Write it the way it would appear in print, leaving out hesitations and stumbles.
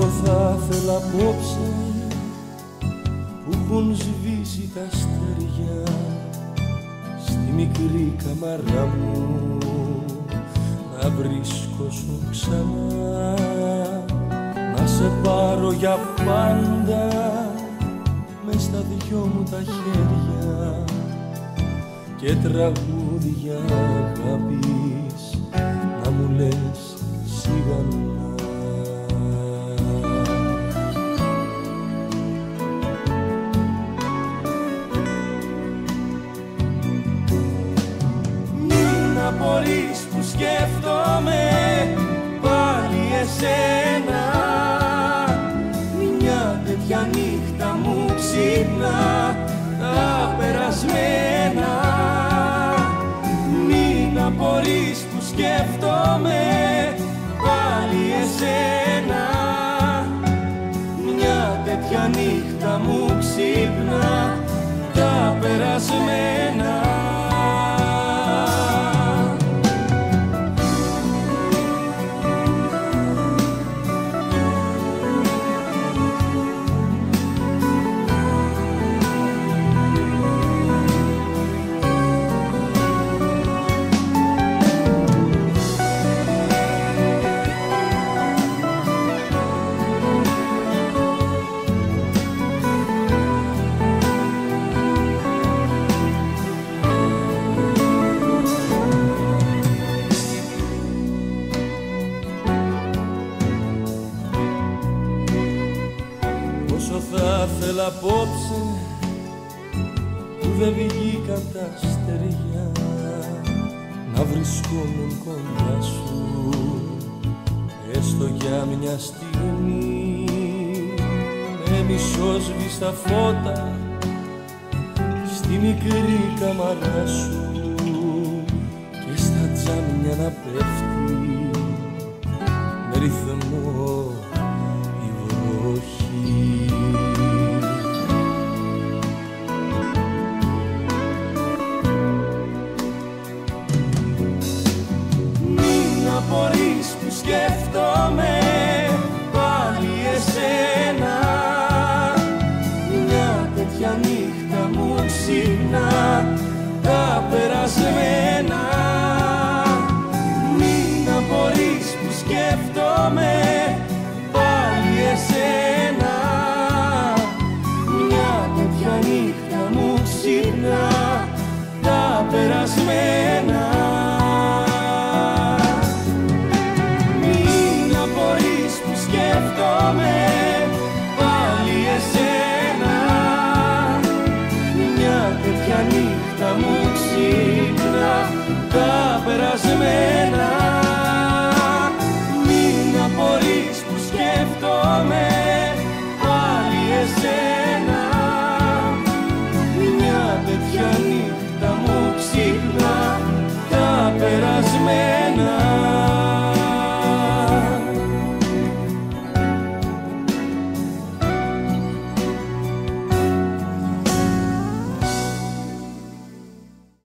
Πόσο θα ήθελα απόψε που έχουν σβήσει τα αστέρια στη μικρή καμαρά μου να βρίσκω σου ξανά, να σε πάρω για πάντα μες στα δυο μου τα χέρια και τραγούδια αγάπης να μου λες σιγανά. Μπορείς που σκέφτομαι πάλι εσένα, μια τέτοια νύχτα μου ξύπνα τα περασμένα. Μην απορείς που σκέφτομαι πάλι εσένα, μια τέτοια νύχτα μου ξύπνα τα περασμένα. Απόψε που δεν βγήκαν τα αστέρια να βρισκόμουν κοντά σου έστω για μια στιγμή, με μισόσβηστα φώτα στη μικρή καμαρά σου και στα τζάμια να πέφτει με ρυθμό